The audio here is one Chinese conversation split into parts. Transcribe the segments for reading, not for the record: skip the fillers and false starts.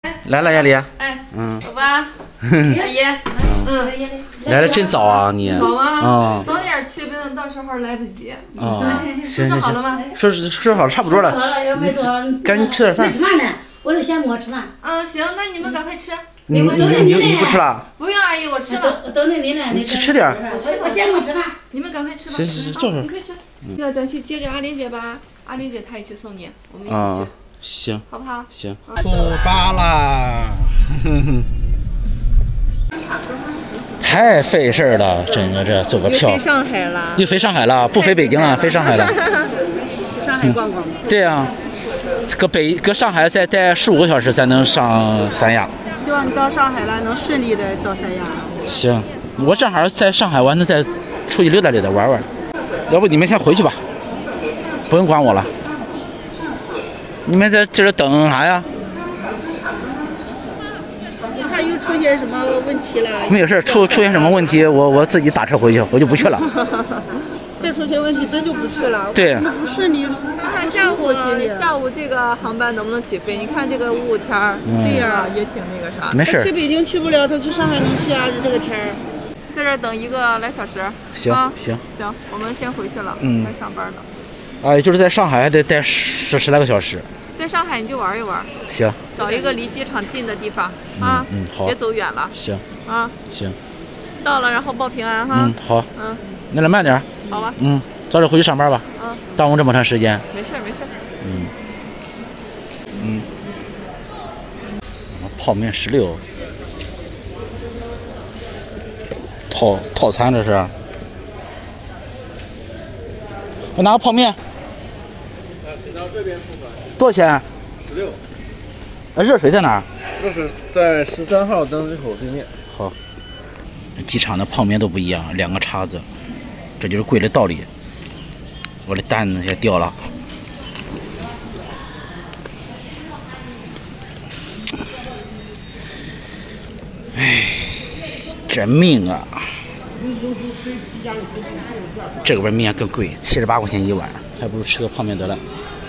来了，亚丽。 哎，走吧，阿姨。 来的真早啊，你。 早吗？ 啊。 早点去，不然到时候来不及。 行行好了吗？ 说好了，差不多了。赶紧吃点饭。 吃饭呢，我就嫌我吃饭。 行，那你们赶快吃。 你不吃了？ 不用，阿姨，我吃了。 等着你呢。 你吃点。 我嫌我吃饭。 你们赶快吃吧。 行，坐会儿。 你快吃。那个，咱去接着阿玲姐吧。阿玲姐她也去送你，我们一起去。 行， 好不好？ 行， 出发啦！ 太费事儿了，整个这做个票。 飞上海了。 又飞上海了，不飞北京了，飞上海了。 去上海逛逛。 对呀，搁上海再待15个小时才能上三亚。 希望你到上海了能顺利的到三亚。 行，我正好在上海，我还能再出去溜达溜达玩玩。要不你们先回去吧，不用管我了。你们在这儿等啥呀？ 你怕又出现什么问题了？ 没有事，出现什么问题，我自己打车回去，我就不去了。 再出现问题，真就不去了。 对， 那不顺利， 看下午这个航班能不能起飞？你看这个雾天儿， 对呀， 也挺那个啥。 没事。 去北京去不了，他去上海能去啊？这个天儿。 在这儿等1个来小时。 行， 我们先回去了，该上班了。 啊，就是在上海还得待10来个小时。 在上海你就玩一玩。 行。 找一个离机场近的地方啊。 好。 别走远了。 行。 啊。 行。 到了，然后报平安哈。 好。那来慢点。 好吧。 早点回去上班吧。耽误这么长时间。 没事。 泡面16。套餐这是。我拿个泡面。多少钱？16。热水在哪儿？ 热水在13号登机口对面。 好。机场的泡面都不一样，2个叉子，这就是贵的道理。我的单子也掉了。哎，这命啊！这边面更贵，78块钱1碗，还不如吃个泡面得了。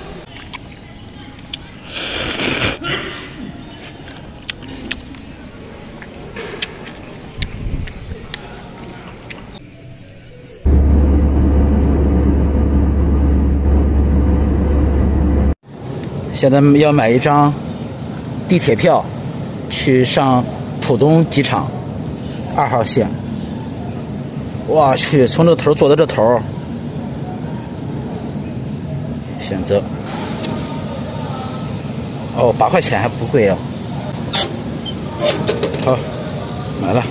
现在要买一张地铁票，去上浦东机场2号线。我去，从这头坐到这头，选择。哦，8块钱还不贵啊。好，买了。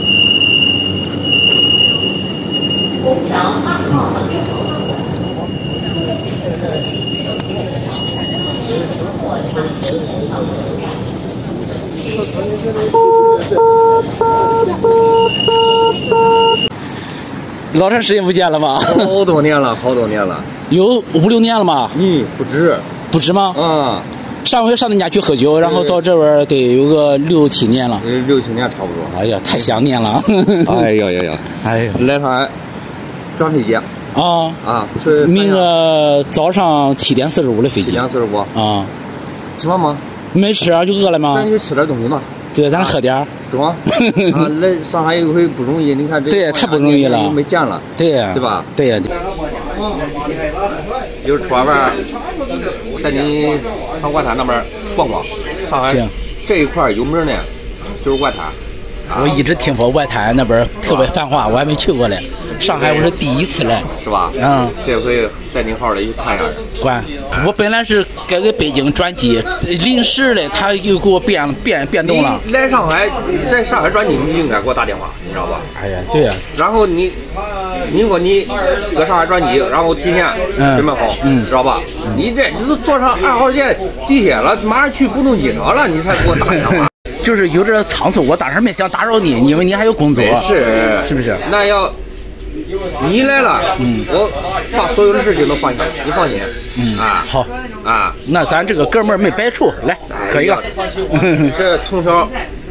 虹桥2号门口。老长时间不见了吗？ 好多年了。 有5、6年了吗？不止吗？上回上你家去喝酒，然后到这边得有个6、7年了。 6、7年差不多。 哎呀，太想念了。 哎呀，来上海转飞机。是明个早上7点45的飞机。 7点45。 啊。 吃饭吗？ 没吃啊，就饿了吗？ 咱去吃点东西嘛。 对，咱喝点。 中。来上海有回不容易，你看这。 对，太不容易了。 没见了。 对呀。 对吧？ 对呀。 一会儿吃完饭，我带你上外滩那边逛逛。上海这一块有名的，就是外滩。 我一直听说外滩那边特别繁华，我还没去过嘞。上海我是第一次来， 是吧？这回带您好好的去看一下。管，我本来是该给北京转机，临时的他又给我变动了。来上海，在上海转机，你就应该给我打电话，你知道吧？ 哎呀，对呀。 然后你说你搁上海转机，然后提前准备好，知道吧？你都坐上2号线地铁了，马上去浦东机场了，你才给我打电话。 就是有点仓促，我当时没想打扰你，因为你还有工作，是不是？ 那要你来了，我把所有的事情都放下，你放心。 好那咱这个哥们儿没白处，来喝一个。 这从小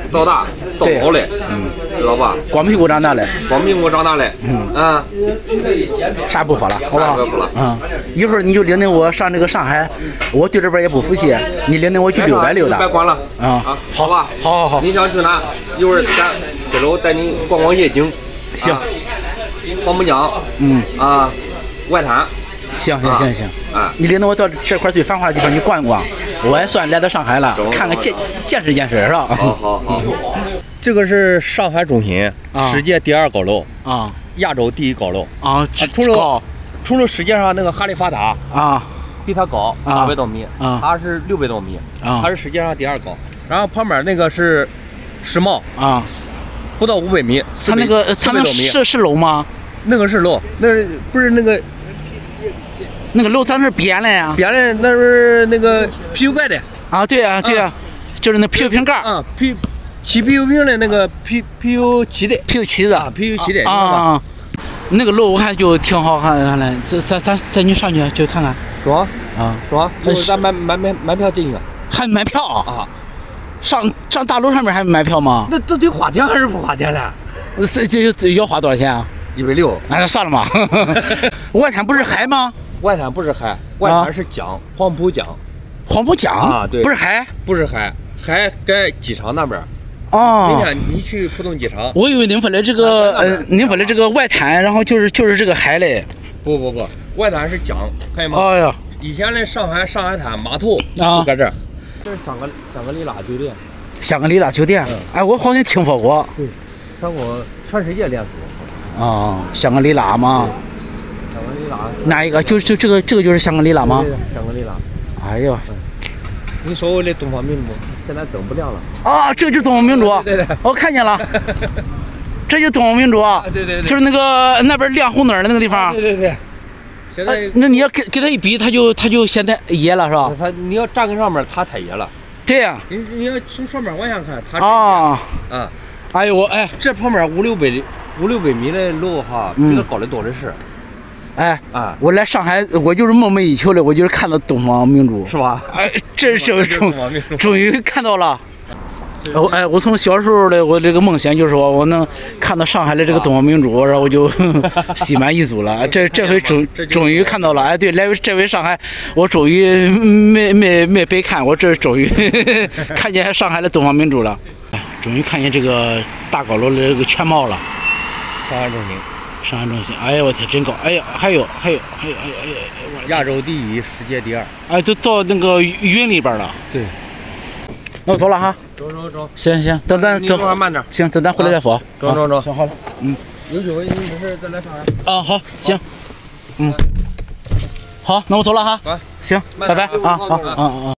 到大到老嘞，知道吧？ 光屁股长大嘞， 光屁股长大嘞，啊， 啥不说了，好吧？ 啥不说了一会儿你就领领我上这个上海，我对这边也不熟悉，你领领我去溜达溜达。 别管了好吧？ 好。 你想去哪？一会儿咱这周带你逛逛夜景。 行。 黄浦江。外滩。 行。 啊， 你领着我到这块最繁华的地方去逛一逛，我也算来到上海了，看看见识是吧？ 好。这个是上海中心，世界第2高楼啊， 亚洲第1高楼啊， 除了世界上那个哈利法塔啊， 比它高800多米啊， 它是600多米啊， 它是世界上第2高。然后旁边那个是世贸啊， 不到500米， 它那是楼吗？ 那个是楼，那不是那个楼咱是编的呀， 编的那是那个啤酒盖的啊，对啊，就是那啤酒瓶盖啊，起啤酒瓶的那个啤酒起的啊，那个楼我看就挺好看的，咱去上去就看看， 中啊， 一会儿咱买票进去， 还买票啊？ 上大楼上面还买票吗？ 那都得花钱还是不花钱了？ 这要花多少钱啊 ？160。 那算了吧。外滩不是海吗？ 外滩不是海，外滩是江，黄浦江。 黄浦江啊，对， 不是海， 不是海，海在机场那边。 哦， 明天你去浦东机场。 我以为您说的这个您说的这个外滩，然后就是这个海嘞。 不，外滩是江，看见吗？ 哎呀， 以前的上海滩码头就搁这儿。这是香格里拉酒店。 香格里拉酒店，哎，我好像听说过。 对，上过全世界连锁。 啊，香格里拉吗？ 香格里拉。 哪一个？就这个就是香格里拉吗？ 对，香格里拉。 哎呦， 你说我的东方明珠现在灯不亮了。 啊，这就是东方明珠。 对， 我看见了。这就是东方明珠。 对， 就是那边亮红灯的那个地方。 对。现在那你要给他一比，他就现在野了是吧？ 你要站在上面，它太野了。 对呀。 你要从上面往下看，它是啊。哎呦这旁边5、600米的楼哈，比它高的多的是。 我来上海，我就是梦寐以求的，我就是看到东方明珠， 是吧？ 这终于看到了。我从小时候的我这个梦想就是说我能看到上海的这个东方明珠，然后我就心满意足了。这回终于看到了。对，来这回上海，我终于没白看，我这终于看见上海的东方明珠了，终于看见这个大高楼的这个全貌了。上海中心，哎呀，我天，真高！哎呀，还有， 亚洲第1，世界第2。 哎，都到那个云里边了。 对。 那我走了哈。 走。 行，等咱慢点。 行，等咱回来再说。 走。 行，好了。 有机会你没事再来上海。 啊，好，行。好，那我走了哈。行，拜拜啊，好。